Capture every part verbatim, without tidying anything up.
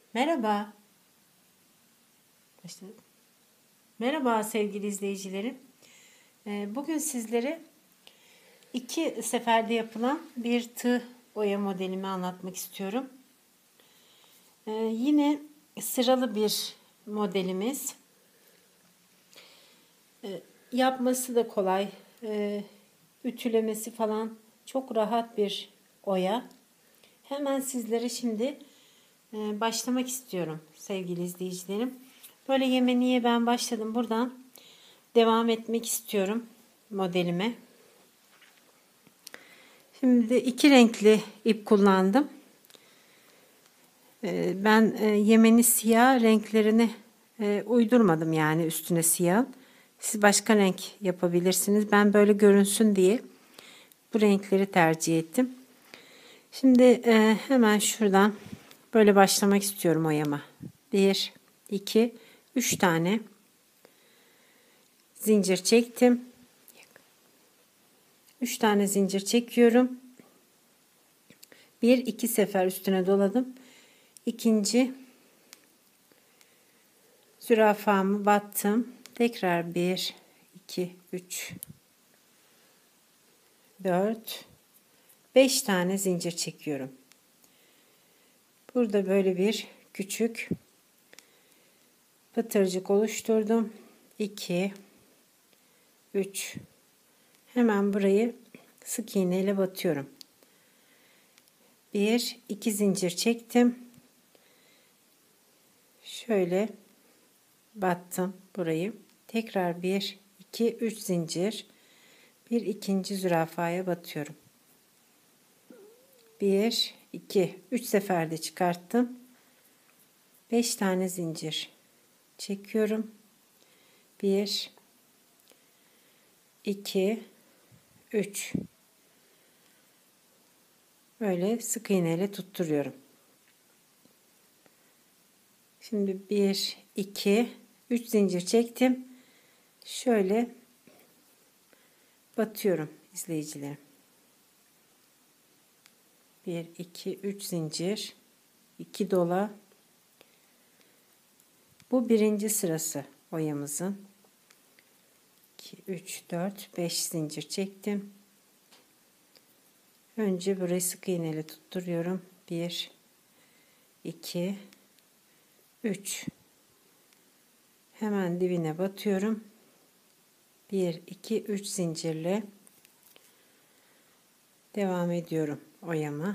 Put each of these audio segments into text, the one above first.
Merhaba. Başladık. Merhaba sevgili izleyicilerim. Ee, Bugün sizlere iki seferde yapılan bir tığ oya modelimi anlatmak istiyorum. Ee, Yine sıralı bir modelimiz. Ee, Yapması da kolay. Ee, Ütülemesi falan çok rahat bir oya. Hemen sizlere şimdi e, başlamak istiyorum sevgili izleyicilerim. Böyle Yemeniye ben başladım. Buradan devam etmek istiyorum modelime. Şimdi iki renkli ip kullandım. Ben Yemeni siyah renklerini uydurmadım, yani üstüne siyah. Siz başka renk yapabilirsiniz. Ben böyle görünsün diye bu renkleri tercih ettim. Şimdi hemen şuradan böyle başlamak istiyorum oyama. bir, iki, üç tane zincir çektim. üç tane zincir çekiyorum. bir iki sefer üstüne doladım. İkinci zürafamı battım. Tekrar bir iki üç dört beş tane zincir çekiyorum. Burada böyle bir küçük pıtırcık oluşturdum. iki üç, hemen burayı sık iğne ile batıyorum. bir iki zincir çektim. Şöyle battım burayı. Tekrar bir iki üç zincir, bir ikinci zürafaya batıyorum. bir iki üç seferde çıkarttım. beş tane zincir çekiyorum. bir iki üç, böyle sık iğne ile tutturuyorum. Şimdi bir iki üç zincir çektim. Şöyle batıyorum izleyicilerim. bir iki üç zincir, iki dola. Bu birinci sırası oyamızın. iki üç dört beş zincir çektim. Önce burayı sık iğne ile tutturuyorum. bir iki üç, hemen dibine batıyorum. bir iki üç zincirle devam ediyorum oyama.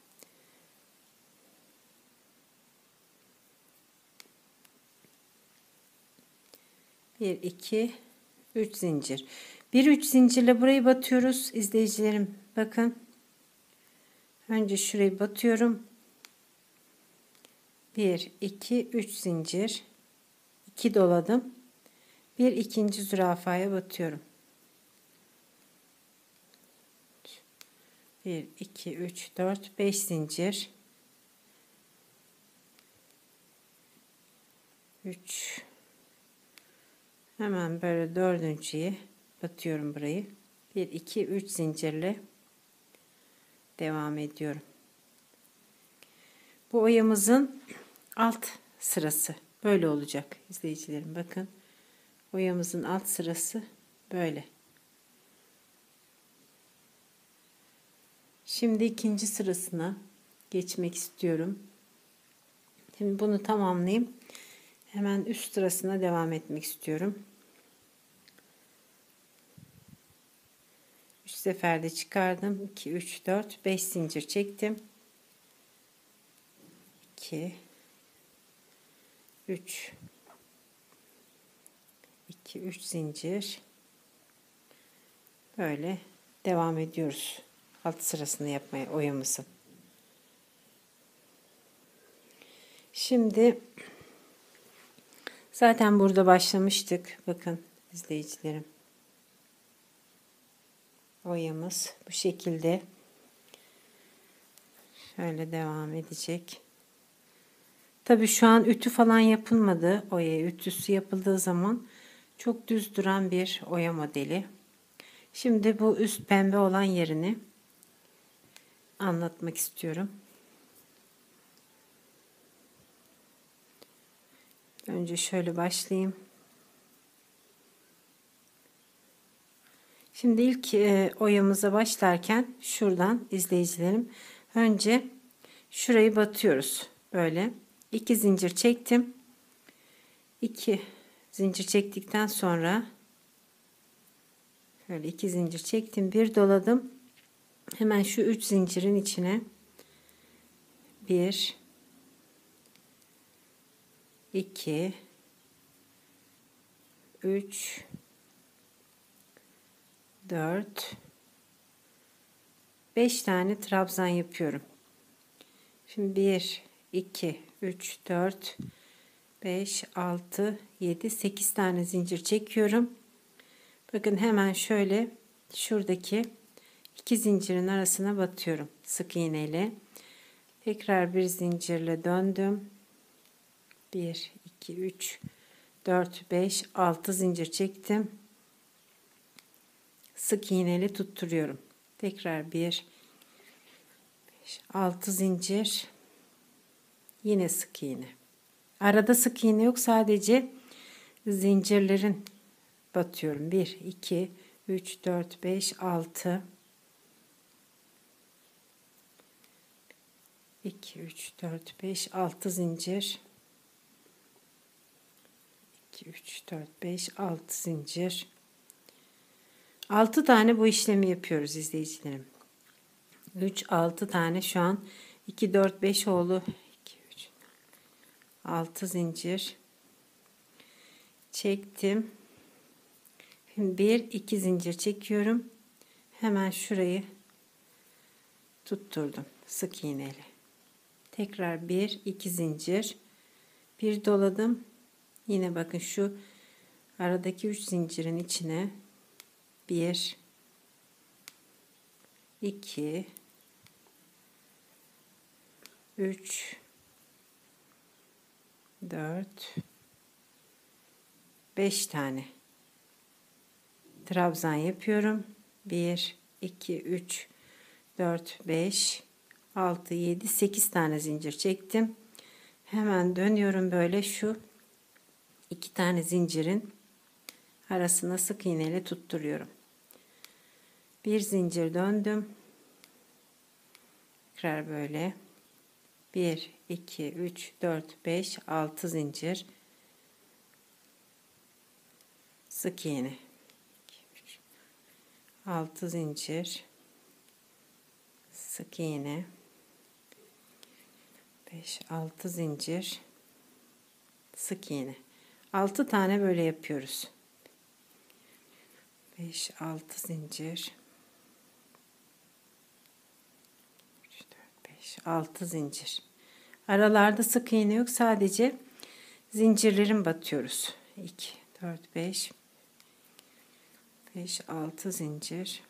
bir iki üç zincir. bir üç zincirle burayı batıyoruz izleyicilerim. Bakın. Önce şurayı batıyorum. bir iki üç zincir. iki doladım. Bir ikinci zürafaya batıyorum. bir iki üç dört beş zincir. üç, hemen böyle dördüncüye batıyorum burayı. bir iki üç zincirle devam ediyorum. Bu oyamızın alt sırası böyle olacak izleyicilerim. Bakın, oyamızın alt sırası böyle. Şimdi ikinci sırasına geçmek istiyorum. Şimdi bunu tamamlayayım. Hemen üst sırasına devam etmek istiyorum. üç seferde çıkardım. iki üç dört beş zincir çektim. iki üç iki üç zincir, böyle devam ediyoruz alt sırasını yapmaya oyamızı. Şimdi zaten burada başlamıştık. Bakın izleyicilerim, oyamız bu şekilde şöyle devam edecek. Tabii şu an ütü falan yapılmadı. Oya ütüsü yapıldığı zaman çok düz duran bir oya modeli. Şimdi bu üst pembe olan yerini anlatmak istiyorum. Önce şöyle başlayayım. Şimdi ilk e, oyamıza başlarken şuradan izleyicilerim önce şurayı batıyoruz. Böyle iki zincir çektim. iki zincir çektikten sonra böyle iki zincir çektim, bir doladım. Hemen şu üç zincirin içine bir, iki, üç, dört, beş tane trabzan yapıyorum. Şimdi bir, iki, üç, dört, beş, altı, yedi, sekiz tane zincir çekiyorum. Bakın hemen şöyle şuradaki iki zincirin arasına batıyorum sık iğneyle. Tekrar bir zincirle döndüm. bir, iki, üç, dört, beş, altı zincir çektim. Sık iğneyle tutturuyorum. Tekrar bir, beş, altı zincir. Yine sık iğne. Arada sık iğne yok, sadece zincirlerin batıyorum. bir, iki, üç, dört, beş, altı. iki, üç, dört, beş, altı zincir. iki, üç, dört, beş, altı zincir. altı tane bu işlemi yapıyoruz izleyicilerim. üç, altı tane şu an. iki, dört, beş oldu. iki, üç, altı zincir. Çektim. Şimdi bir, iki zincir çekiyorum. Hemen şurayı tutturdum sık iğneyle. Tekrar bir, iki zincir. Bir doladım. Yine bakın şu aradaki üç zincirin içine bir, iki, üç, dört, beş tane trabzan yapıyorum. bir, iki, üç, dört, beş, altı, yedi, sekiz tane zincir çektim. Hemen dönüyorum, böyle şu iki tane zincirin arasına sık iğneyle tutturuyorum. Bir zincir döndüm. Tekrar böyle bir, iki, üç, dört, beş, altı zincir sık iğne, altı zincir sık iğne, beş, altı zincir sık iğne. altı tane böyle yapıyoruz. beş, altı zincir, üç, dört, beş, altı zincir. Aralarda sık iğne yok, sadece zincirlerin batıyoruz. iki, dört, beş, beş, altı zincir.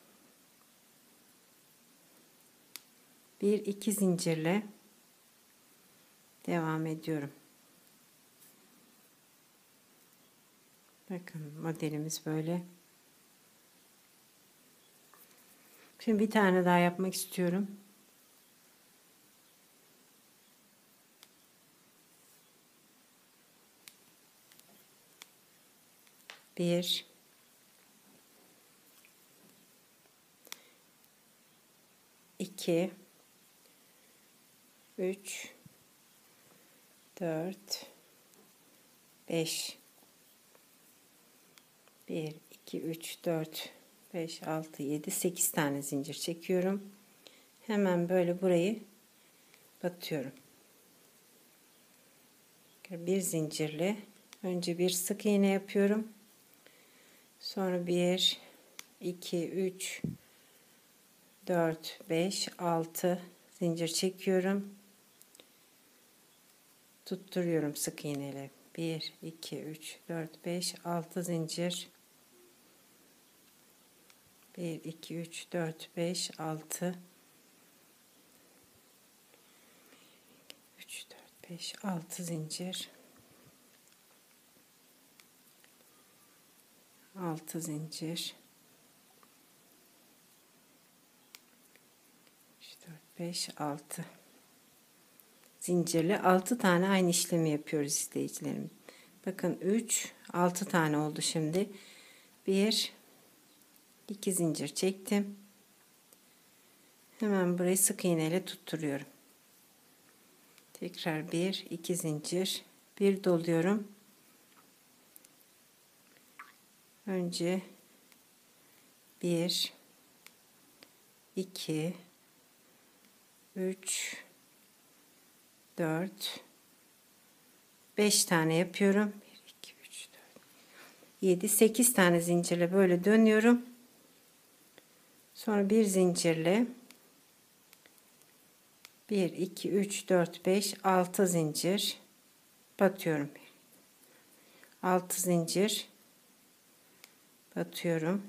bir, iki zincirle devam ediyorum. Bakın modelimiz böyle. Şimdi bir tane daha yapmak istiyorum. Bir, iki, üç, dört, beş. bir, iki, üç, dört, beş, altı, yedi, sekiz tane zincir çekiyorum. Hemen böyle burayı batıyorum. Bir zincirle önce bir sık iğne yapıyorum. Sonra bir, iki, üç, dört, beş, altı zincir çekiyorum. Tutturuyorum sık iğneyle. bir, iki, üç, dört, beş, altı zincir. bir, iki, üç, dört, beş, altı. üç, dört, beş, altı zincir. altı zincir. üç, dört, beş, altı. zincirli altı tane aynı işlemi yapıyoruz izleyicilerim. Bakın üç, altı tane oldu şimdi. bir, iki zincir çektim. Hemen burayı sık iğne ile tutturuyorum. Tekrar bir, iki zincir, bir doluyorum. Önce bir, iki, üç, dört, beş tane yapıyorum. bir, iki, üç, dört, yedi, sekiz tane zincirle böyle dönüyorum. Sonra bir zincirle bir, iki, üç, dört, beş, altı zincir batıyorum. altı zincir batıyorum.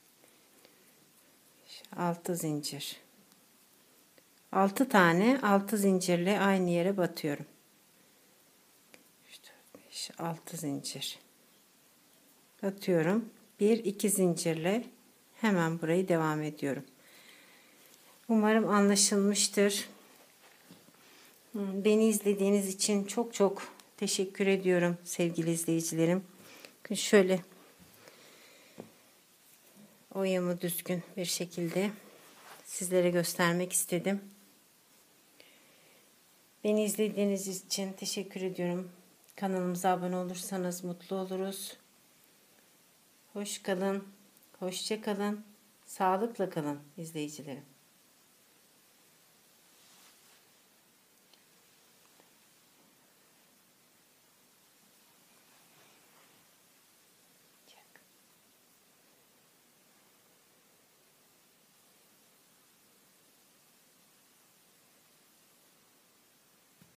altı zincir. altı tane altı zincirle aynı yere batıyorum. üç, dört, beş, altı zincir batıyorum. bir, iki zincirle hemen burayı devam ediyorum. Umarım anlaşılmıştır. Beni izlediğiniz için çok çok teşekkür ediyorum sevgili izleyicilerim. Şöyle oyamı düzgün bir şekilde sizlere göstermek istedim. Beni izlediğiniz için teşekkür ediyorum. Kanalımıza abone olursanız mutlu oluruz. Hoş kalın, hoşça kalın, sağlıkla kalın izleyicilerim.